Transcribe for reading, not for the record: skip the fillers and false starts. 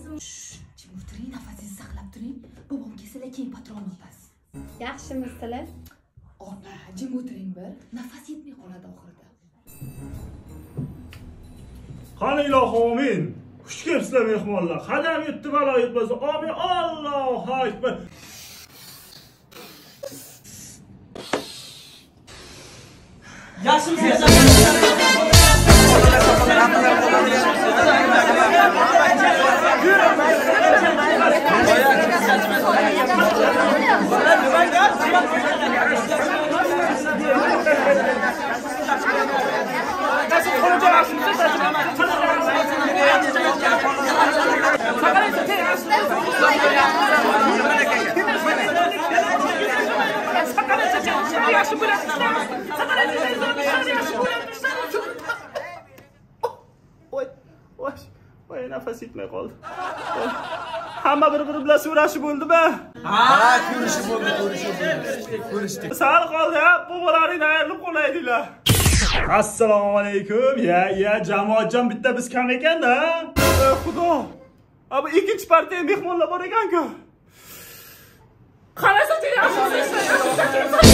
O'zim jim o'tiring, nafasingizni saqlab turing. Bobom kelsa keyin patron otasiz. Yaxshimisizlar? Ona, jim o'tiring bir. Nafas yetmay qoladi oxirida. Qani ilohim amin. Xush kelibsizlar mehmonlar. Qadam yetdi balo yetmasa. Amin. Allohu akbar. Yaxshimisiz? Voy nafas yetmay qoldi. Hamma bir-biri bilan so'rashib bo'ldi-mi? Ha, ko'rishdik. Sal qoldi, bobolaringdan ayrilib qolaydilar. Assalomu alaykum. Ya, jamoatjon bitta biz kam ekan-da. Xudo. Abi ikkinchi partiya mehmonlar bor ekan-ku. Qarasa, yaxshi.